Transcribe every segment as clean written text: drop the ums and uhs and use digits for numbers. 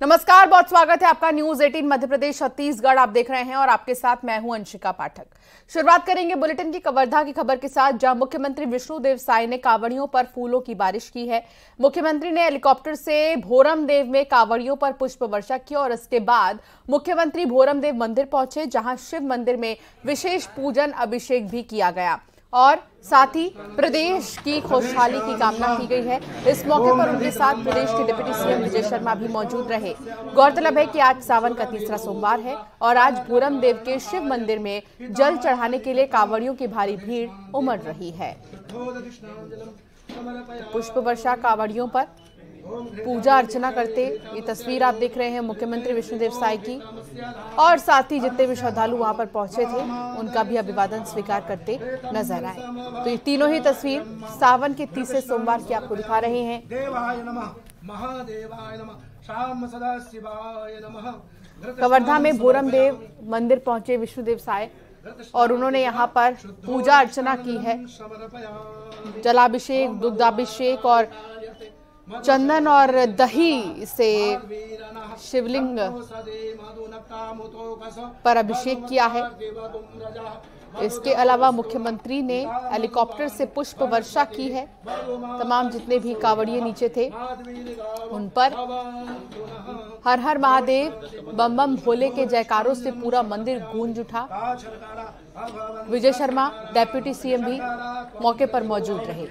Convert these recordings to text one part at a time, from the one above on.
नमस्कार, बहुत स्वागत है आपका न्यूज 18 मध्य प्रदेश छत्तीसगढ़ आप देख रहे हैं और आपके साथ मैं हूं अंशिका पाठक। शुरुआत करेंगे बुलेटिन की कवर्धा की खबर के साथ, जहां मुख्यमंत्री विष्णुदेव साय ने कांवड़ियों पर फूलों की बारिश की है। मुख्यमंत्री ने हेलीकॉप्टर से भोरमदेव में कांवड़ियों पर पुष्प वर्षा की और इसके बाद मुख्यमंत्री भोरमदेव मंदिर पहुंचे, जहां शिव मंदिर में विशेष पूजन अभिषेक भी किया गया और साथ ही प्रदेश की खुशहाली की कामना की गई है। इस मौके पर उनके साथ प्रदेश के डिप्टी सीएम विजय शर्मा भी मौजूद रहे। गौरतलब है कि आज सावन का तीसरा सोमवार है और आज भोरमदेव के शिव मंदिर में जल चढ़ाने के लिए कांवड़ियों की भारी भीड़ उमड़ रही है। पुष्प वर्षा कांवड़ियों पर पूजा अर्चना करते ये तस्वीर आप देख रहे हैं मुख्यमंत्री विष्णुदेव साय की, और साथ ही जितने भी श्रद्धालु वहां पर पहुंचे थे उनका भी अभिवादन स्वीकार करते नजर आए। तो ये तीनों ही तस्वीर सावन के तीसरे सोमवार की आपको दिखा रहे हैं। कवर्धा में भोरमदेव मंदिर पहुंचे विष्णुदेव साय और उन्होंने यहाँ पर पूजा अर्चना की है। जलाभिषेक, दुग्धाभिषेक और चंदन और दही से शिवलिंग पर अभिषेक किया है। इसके अलावा मुख्यमंत्री ने हेलीकॉप्टर से पुष्प वर्षा की है। तमाम जितने भी कांवड़िए नीचे थे उन पर हर हर महादेव बम बम भोले के जयकारों से पूरा मंदिर गूंज उठा। विजय शर्मा डेप्यूटी सीएम भी मौके पर मौजूद रहे।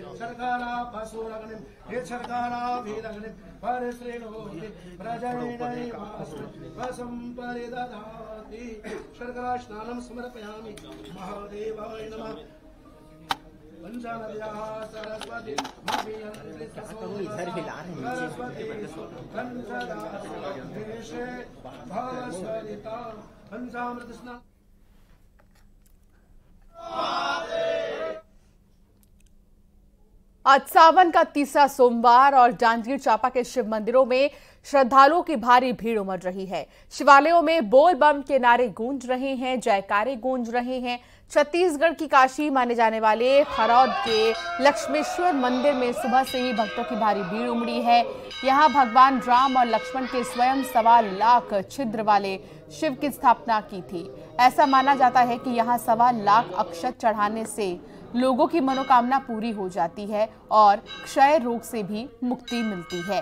आज सावन का तीसरा सोमवार और जांजगीर चांपा के शिव मंदिरों में श्रद्धालुओं की भारी भीड़ उमड़ रही है। शिवालयों में बोल बम के नारे गूंज रहे हैं, जयकारे गूंज रहे हैं। छत्तीसगढ़ की काशी माने जाने वाले खरौद के लक्ष्मेश्वर मंदिर में सुबह से ही भक्तों की भारी भीड़ उमड़ी है। यहां भगवान राम और लक्ष्मण के स्वयं 1.25 लाख छिद्र वाले शिव की स्थापना की थी। ऐसा माना जाता है कि यहां 1.25 लाख अक्षत चढ़ाने से लोगों की मनोकामना पूरी हो जाती है और क्षय रोग से भी मुक्ति मिलती है।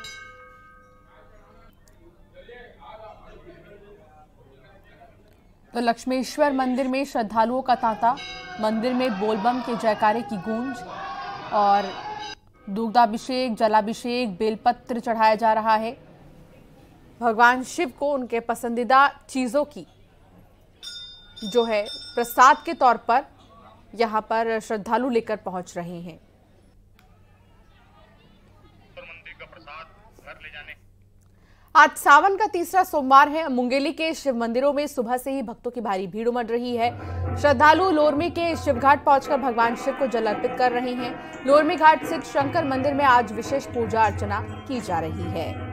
तो लक्ष्मेश्वर मंदिर में श्रद्धालुओं का तांता, मंदिर में बोलबम के जयकारे की गूंज और दुग्धाभिषेक, जलाभिषेक, बेलपत्र चढ़ाया जा रहा है। भगवान शिव को उनके पसंदीदा चीजों की जो है प्रसाद के तौर पर यहाँ पर श्रद्धालु लेकर पहुंच रहे हैं। आज सावन का तीसरा सोमवार है। मुंगेली के शिव मंदिरों में सुबह से ही भक्तों की भारी भीड़ उमड़ रही है। श्रद्धालु लोरमी के शिवघाट पहुंचकर भगवान शिव को जल अर्पित कर रहे हैं। लोरमी घाट स्थित शंकर मंदिर में आज विशेष पूजा अर्चना की जा रही है।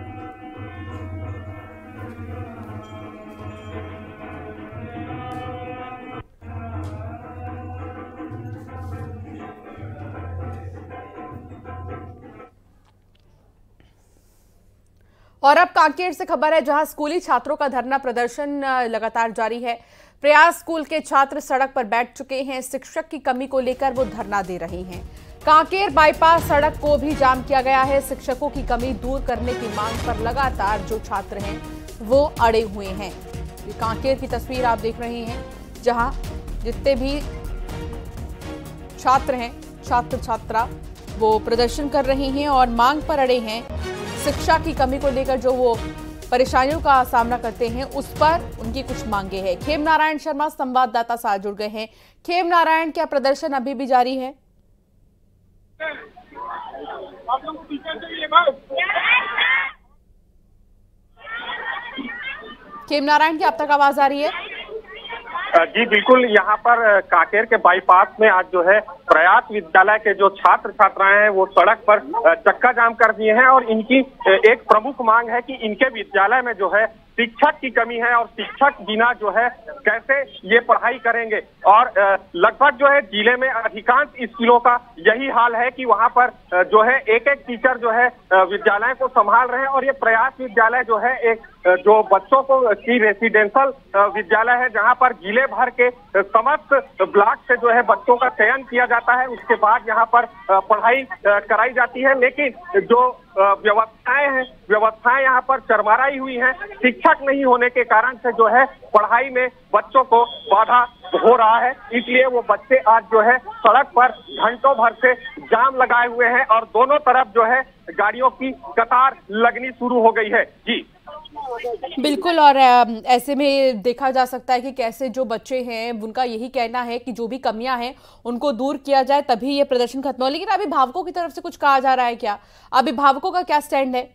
और अब कांकेर से खबर है, जहां स्कूली छात्रों का धरना प्रदर्शन लगातार जारी है। प्रयास स्कूल के छात्र सड़क पर बैठ चुके हैं। शिक्षक की कमी को लेकर वो धरना दे रहे हैं। कांकेर बाईपास सड़क को भी जाम किया गया है। शिक्षकों की कमी दूर करने की मांग पर लगातार जो छात्र हैं वो अड़े हुए हैं। ये कांकेर की तस्वीर आप देख रहे हैं, जहां जितने भी छात्र हैं, छात्र छात्रा, वो प्रदर्शन कर रहे हैं और मांग पर अड़े हैं। शिक्षा की कमी को लेकर जो वो परेशानियों का सामना करते हैं उस पर उनकी कुछ मांगे हैं। खेम नारायण शर्मा संवाददाता साथ जुड़ गए हैं। खेम नारायण, क्या प्रदर्शन अभी भी जारी है? खेम नारायण, क्या अब तक आवाज आ रही है? जी बिल्कुल, यहाँ पर कांकेर के बाईपास में आज जो है प्रयास विद्यालय के जो छात्र छात्राएं हैं वो सड़क पर चक्का जाम कर दिए हैं और इनकी एक प्रमुख मांग है कि इनके विद्यालय में जो है शिक्षक की कमी है और शिक्षक बिना जो है कैसे ये पढ़ाई करेंगे। और लगभग जो है जिले में अधिकांश स्कूलों का यही हाल है कि वहां पर जो है एक एक टीचर जो है विद्यालय को संभाल रहे हैं। और ये प्रयास विद्यालय जो है एक जो बच्चों को की रेसिडेंशियल विद्यालय है, जहां पर जिले भर के समस्त ब्लॉक से जो है बच्चों का चयन किया जाता है, उसके बाद यहाँ पर पढ़ाई कराई जाती है। लेकिन जो व्यवस्थाएं यहाँ पर चरमराई हुई हैं, शिक्षक नहीं होने के कारण से जो है पढ़ाई में बच्चों को बाधा हो रहा है। इसलिए वो बच्चे आज जो है सड़क पर घंटों भर से जाम लगाए हुए हैं और दोनों तरफ जो है गाड़ियों की कतार लगनी शुरू हो गई है। जी बिल्कुल। और ऐसे में देखा जा सकता है कि कैसे जो बच्चे हैं उनका यही कहना है कि जो भी कमियां हैं उनको दूर किया जाए, तभी ये प्रदर्शन खत्म हो। लेकिन अभिभावकों की तरफ से कुछ कहा जा रहा है क्या? अभिभावकों का क्या स्टैंड है?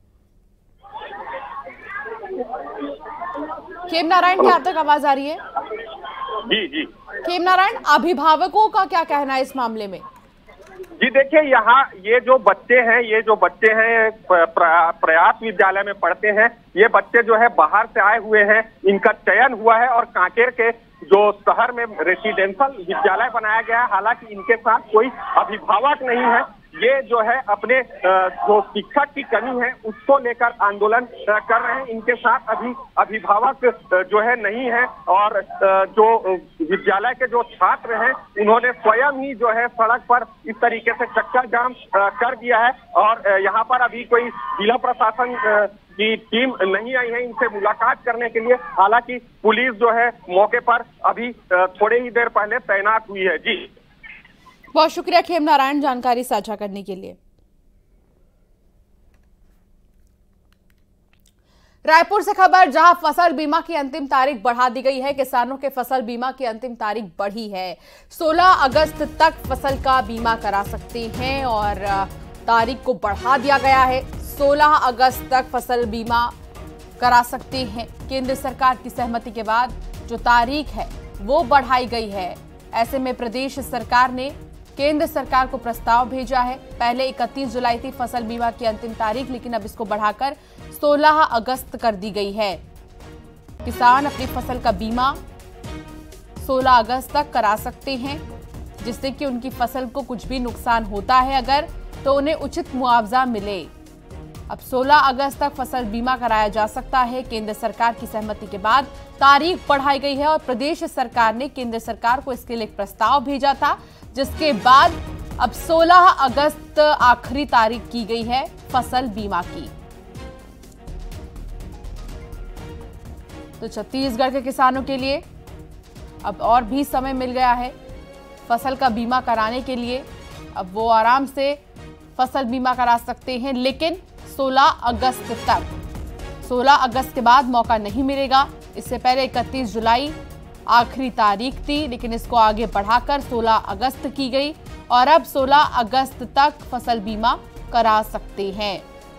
खेम नारायण, क्या आप तक आवाज आ रही है? जी खेम नारायण, अभिभावकों का क्या कहना है इस मामले में? जी देखिए, यहाँ ये जो बच्चे हैं प्रयास विद्यालय में पढ़ते हैं। ये बच्चे जो है बाहर से आए हुए हैं, इनका चयन हुआ है और कांकेर के जो शहर में रेसिडेंशियल विद्यालय बनाया गया है। हालांकि इनके साथ कोई अभिभावक नहीं है। ये जो है अपने जो शिक्षक की कमी है उसको लेकर आंदोलन कर रहे हैं। इनके साथ अभी अभिभावक जो है नहीं है। और जो विद्यालय के जो छात्र हैं उन्होंने स्वयं ही जो है सड़क पर इस तरीके से चक्का जाम कर दिया है। और यहाँ पर अभी कोई जिला प्रशासन की टीम नहीं आई है इनसे मुलाकात करने के लिए। हालांकि पुलिस जो है मौके पर अभी थोड़े ही देर पहले तैनात हुई है। जी बहुत शुक्रिया खेम नारायण जानकारी साझा करने के लिए। रायपुर से खबर, जहां फसल बीमा की अंतिम तारीख बढ़ा दी गई है। किसानों के फसल बीमा की अंतिम तारीख बढ़ी है। 16 अगस्त तक फसल का बीमा करा सकते हैं और तारीख को बढ़ा दिया गया है। 16 अगस्त तक फसल बीमा करा सकते हैं। केंद्र सरकार की सहमति के बाद जो तारीख है वो बढ़ाई गई है। ऐसे में प्रदेश सरकार ने केंद्र सरकार को प्रस्ताव भेजा है। पहले 31 जुलाई थी फसल बीमा की अंतिम तारीख, लेकिन अब इसको बढ़ाकर 16 अगस्त कर दी गई है। किसान अपनी फसल का बीमा 16 अगस्त तक करा सकते हैं, जिससे कि उनकी फसल को कुछ भी नुकसान होता है अगर, तो उन्हें उचित मुआवजा मिले। अब 16 अगस्त तक फसल बीमा कराया जा सकता है। केंद्र सरकार की सहमति के बाद तारीख बढ़ाई गई है और प्रदेश सरकार ने केंद्र सरकार को इसके लिए एक प्रस्ताव भेजा था, जिसके बाद अब 16 अगस्त आखिरी तारीख की गई है फसल बीमा की। तो छत्तीसगढ़ के किसानों के लिए अब और भी समय मिल गया है फसल का बीमा कराने के लिए। अब वो आराम से फसल बीमा करा सकते हैं, लेकिन 16 अगस्त तक। 16 अगस्त के बाद मौका नहीं मिलेगा। इससे पहले 31 जुलाई आखिरी तारीख थी, लेकिन इसको आगे बढ़ाकर 16 अगस्त की गई और अब 16 अगस्त तक फसल बीमा करा सकते हैं।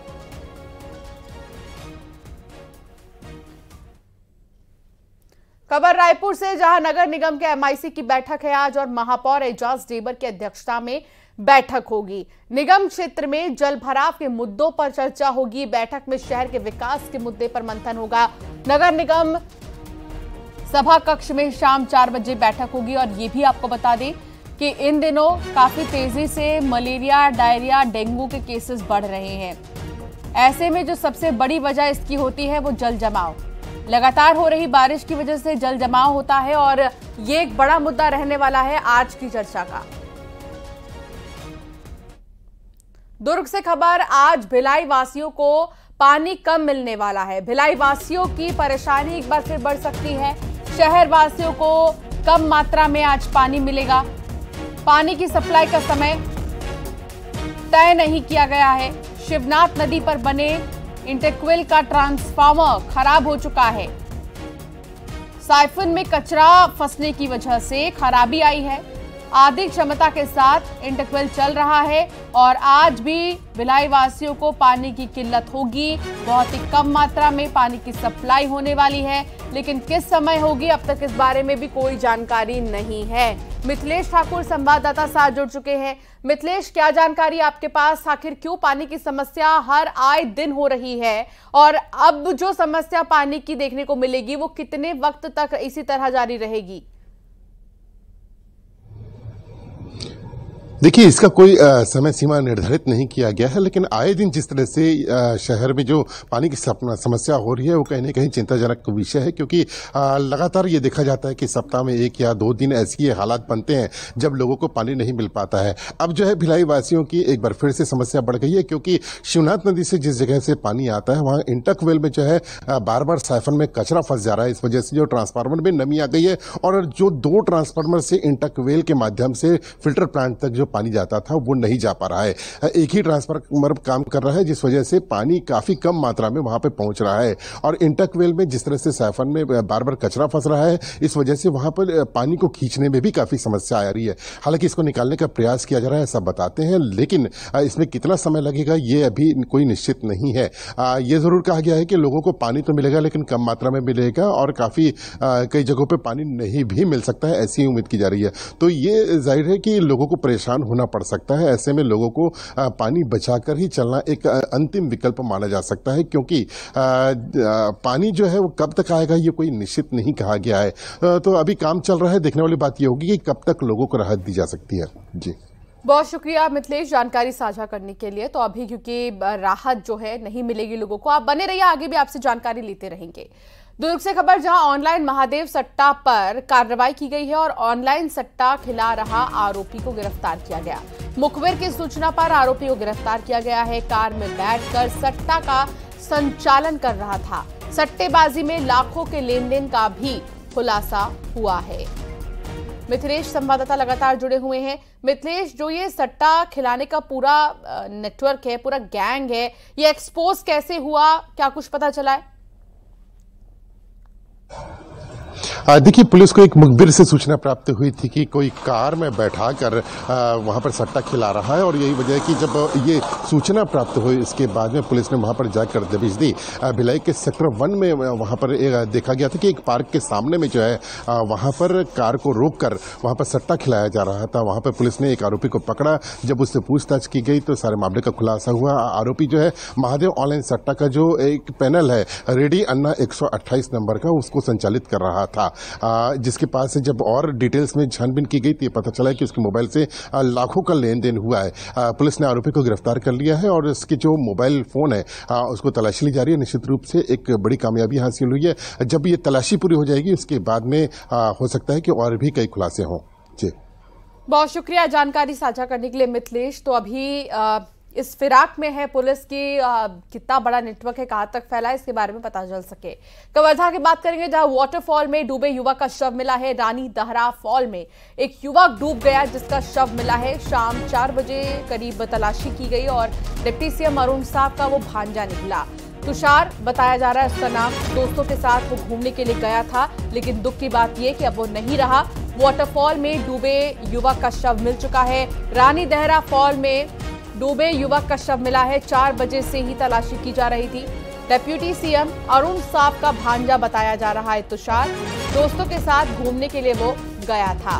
खबर रायपुर से, जहां नगर निगम के MIC की बैठक है आज और महापौर एजाज ढेबर की अध्यक्षता में बैठक होगी। निगम क्षेत्र में जल भराव के मुद्दों पर चर्चा होगी। बैठक में शहर के विकास के मुद्दे पर मंथन होगा। नगर निगम सभा कक्ष में शाम 4 बजे बैठक होगी। और ये भी आपको बता दें कि इन दिनों काफी तेजी से मलेरिया, डायरिया, डेंगू के केसेस बढ़ रहे हैं। ऐसे में जो सबसे बड़ी वजह इसकी होती है वो जल जमाव। लगातार हो रही बारिश की वजह से जल जमाव होता है और ये एक बड़ा मुद्दा रहने वाला है आज की चर्चा का। दुर्ग से खबर, आज भिलाई वासियों को पानी कम मिलने वाला है। भिलाई वासियों की परेशानी एक बार फिर बढ़ सकती है। शहर वासियों को कम मात्रा में आज पानी मिलेगा। पानी की सप्लाई का समय तय नहीं किया गया है। शिवनाथ नदी पर बने इंटेक्विल का ट्रांसफार्मर खराब हो चुका है। साइफन में कचरा फंसने की वजह से खराबी आई है। आधी क्षमता के साथ इंटकवेल चल रहा है और आज भी भिलाई वासियों को पानी की किल्लत होगी। बहुत ही कम मात्रा में पानी की सप्लाई होने वाली है, लेकिन किस समय होगी अब तक इस बारे में भी कोई जानकारी नहीं है। मिथिलेश ठाकुर संवाददाता साथ जुड़ चुके हैं। मिथिलेश, क्या जानकारी आपके पास, आखिर क्यों पानी की समस्या हर आए दिन हो रही है और अब जो समस्या पानी की देखने को मिलेगी वो कितने वक्त तक इसी तरह जारी रहेगी? देखिए, इसका कोई समय सीमा निर्धारित नहीं किया गया है, लेकिन आए दिन जिस तरह से शहर में जो पानी की समस्या हो रही है वो कहीं न कहीं चिंताजनक विषय है, क्योंकि लगातार ये देखा जाता है कि सप्ताह में 1 या 2 दिन ऐसी हालात बनते हैं जब लोगों को पानी नहीं मिल पाता है। अब जो है भिलाई वासियों की एक बार फिर से समस्या बढ़ गई है, क्योंकि शिवनाथ नदी से जिस जगह से पानी आता है वहाँ इंटकवेल में जो है बार बार साइफन में कचरा फंस जा रहा है। इस वजह से जो ट्रांसफार्मर में नमी आ गई है और जो 2 ट्रांसफार्मर से इंटकवेल के माध्यम से फिल्टर प्लांट तक जो पानी जाता था वो नहीं जा पा रहा है। एक ही ट्रांसफार्मर काम कर रहा है, जिस वजह से पानी काफी कम मात्रा में वहां पे पहुंच रहा है और इंटकवेल में जिस तरह से साइफन में बार बार कचरा फंस रहा है, इस वजह से वहां पर पानी को खींचने में भी काफी समस्या आ रही है। हालांकि इसको निकालने का प्रयास किया जा रहा है ऐसा बताते हैं, लेकिन इसमें कितना समय लगेगा ये अभी कोई निश्चित नहीं है। ये जरूर कहा गया है कि लोगों को पानी तो मिलेगा लेकिन कम मात्रा में मिलेगा और काफी कई जगहों पर पानी नहीं भी मिल सकता है, ऐसी उम्मीद की जा रही है। तो ये जाहिर है कि लोगों को परेशान होना पड़ सकता है। ऐसे में लोगों को पानी बचाकर ही चलना एक अंतिम विकल्प माना जा सकता है, क्योंकि पानी जो है वो कब तक आएगा ये कोई निश्चित नहीं कहा गया है। तो अभी काम चल रहा है, देखने वाली बात ये होगी कि कब तक लोगों को राहत दी जा सकती है। जी, बहुत शुक्रिया मिथिलेश जानकारी साझा करने के लिए। तो अभी क्योंकि राहत जो है नहीं मिलेगी लोगों को, आप बने रहिए, आगे भी आपसे जानकारी लेते रहेंगे। दुर्ग से खबर, जहां ऑनलाइन महादेव सट्टा पर कार्रवाई की गई है और ऑनलाइन सट्टा खिला रहा आरोपी को गिरफ्तार किया गया। मुखबिर की सूचना पर आरोपी को गिरफ्तार किया गया है। कार में बैठकर सट्टा का संचालन कर रहा था। सट्टेबाजी में लाखों के लेन देन का भी खुलासा हुआ है। मिथिलेश संवाददाता लगातार जुड़े हुए हैं। मिथिलेश, जो ये सट्टा खिलाने का पूरा नेटवर्क है, पूरा गैंग है, ये एक्सपोज कैसे हुआ, क्या कुछ पता चला है? देखिए, पुलिस को एक मुखबिर से सूचना प्राप्त हुई थी कि कोई कार में बैठाकर वहां पर सट्टा खिला रहा है और यही वजह है कि जब ये सूचना प्राप्त हुई इसके बाद में पुलिस ने वहां पर जाकर दबिश दी। भिलाई के सेक्टर 1 में वहां पर देखा गया था कि एक पार्क के सामने में जो है वहां पर कार को रोककर वहां पर सट्टा खिलाया जा रहा था। वहां पर पुलिस ने एक आरोपी को पकड़ा। जब उससे पूछताछ की गई तो सारे मामले का खुलासा हुआ। आरोपी जो है महादेव ऑनलाइन सट्टा का जो एक पैनल है रेडी अन्ना 128 नंबर का, उसको संचालित कर रहा था, जिसके पास से जब और डिटेल्स में छानबीन की गई तो ये पता चला कि उसके मोबाइल से लाखों का लेन देन हुआ है। पुलिस ने आरोपी को गिरफ्तार कर लिया है और इसके जो मोबाइल फोन है उसको तलाशी ली जा रही है। निश्चित रूप से एक बड़ी कामयाबी हासिल हुई है। जब ये तलाशी पूरी हो जाएगी उसके बाद में हो सकता है कि और भी कई खुलासे हों। जी, बहुत शुक्रिया जानकारी साझा करने के लिए मिथिलेश। तो अभी इस फिराक में है पुलिस की, कितना बड़ा नेटवर्क है, कहां तक फैला है, इसके बारे में पता चल सके। कवर्धा की बात करेंगे, जहां वाटरफॉल में डूबे युवक का शव मिला है। रानी दहरा फॉल में एक युवक डूब गया जिसका शव मिला है। शाम 4 बजे करीब तलाशी की गई और डिप्टी सीएम अरुण साहब का वो भांजा निकला। तुषार बताया जा रहा है उसका नाम। दोस्तों के साथ वो घूमने के लिए गया था, लेकिन दुख की बात यह कि अब वो नहीं रहा। वाटरफॉल में डूबे युवक का शव मिल चुका है। रानी दहरा फॉल में डूबे युवक का शव मिला है। 4 बजे से ही तलाशी की जा रही थी। डिप्टी सीएम अरुण साहब का भांजा बताया जा रहा है तुषार। दोस्तों के साथ घूमने के लिए वो गया था।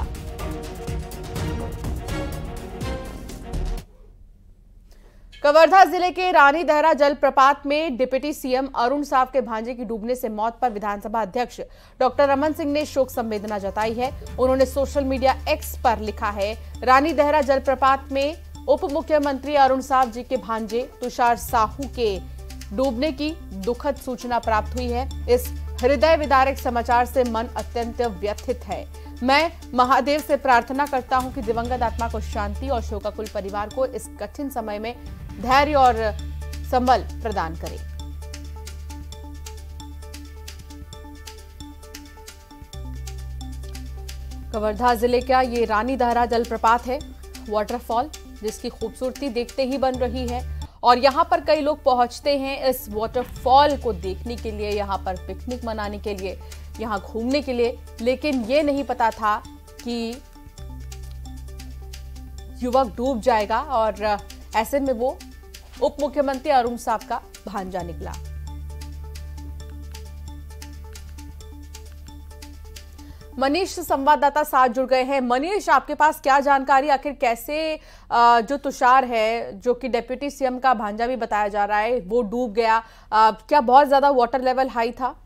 कवर्धा जिले के रानी दहरा जलप्रपात में डिप्टी सीएम अरुण साहब के भांजे की डूबने से मौत पर विधानसभा अध्यक्ष डॉक्टर रमन सिंह ने शोक संवेदना जताई है। उन्होंने सोशल मीडिया एक्स पर लिखा है, रानी दहरा जलप्रपात में उप मुख्यमंत्री अरुण साहब जी के भांजे तुषार साहू के डूबने की दुखद सूचना प्राप्त हुई है। इस हृदय विदारक समाचार से मन अत्यंत व्यथित है। मैं महादेव से प्रार्थना करता हूं कि दिवंगत आत्मा को शांति और शोकाकुल परिवार को इस कठिन समय में धैर्य और संबल प्रदान करे। कवर्धा जिले का ये रानी दहरा जलप्रपात है, वाटरफॉल, जिसकी खूबसूरती देखते ही बन रही है और यहाँ पर कई लोग पहुंचते हैं इस वाटरफॉल को देखने के लिए, यहाँ पर पिकनिक मनाने के लिए, यहाँ घूमने के लिए। लेकिन ये नहीं पता था कि युवक डूब जाएगा और ऐसे में वो उप मुख्यमंत्री अरुण साफ का भांजा निकला। मनीष संवाददाता साथ जुड़ गए हैं। मनीष, आपके पास क्या जानकारी, आखिर कैसे जो तुषार है जो कि डिप्टी सीएम का भांजा भी बताया जा रहा है वो डूब गया, क्या बहुत ज्यादा वाटर लेवल हाई था?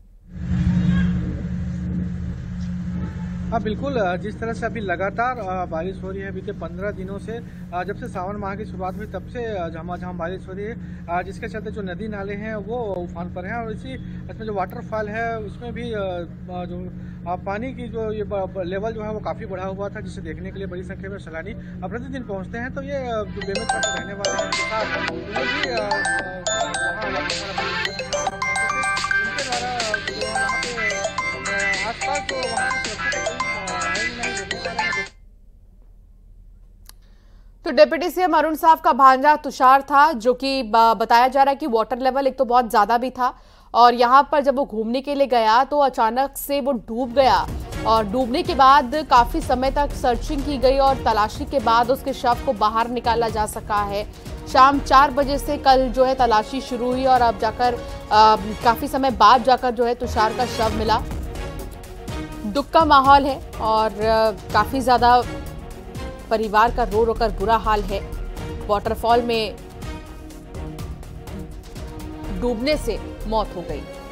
हाँ बिल्कुल, जिस तरह से अभी लगातार बारिश हो रही है बीते 15 दिनों से, जब से सावन माह की शुरुआत हुई तब से झमाझम बारिश हो रही है, जिसके चलते जो नदी नाले हैं वो उफान पर हैं और इसमें जो वाटरफॉल है उसमें भी जो पानी की जो ये लेवल जो है वो काफ़ी बढ़ा हुआ था, जिसे देखने के लिए बड़ी संख्या में सैलानी प्रतिदिन पहुँचते हैं। तो ये जो बेमेतरा में रहने वाले हैं उनके साथ उन्हें भी उनके द्वारा आसपास जो वहाँ तो डिप्टी सीएम अरुण साफ का भांजा तुषार था, जो कि बताया जा रहा है कि वाटर लेवल एक तो बहुत ज्यादा भी था और यहां पर जब वो घूमने के लिए गया तो अचानक से वो डूब गया और डूबने के बाद काफी समय तक सर्चिंग की गई और तलाशी के बाद उसके शव को बाहर निकाला जा सका है। शाम 4 बजे से कल जो है तलाशी शुरू हुई और अब जाकर काफी समय बाद जाकर जो है तुषार का शव मिला। दुख का माहौल है और काफी ज्यादा परिवार का रो रो कर बुरा हाल है। वाटरफॉल में डूबने से मौत हो गई।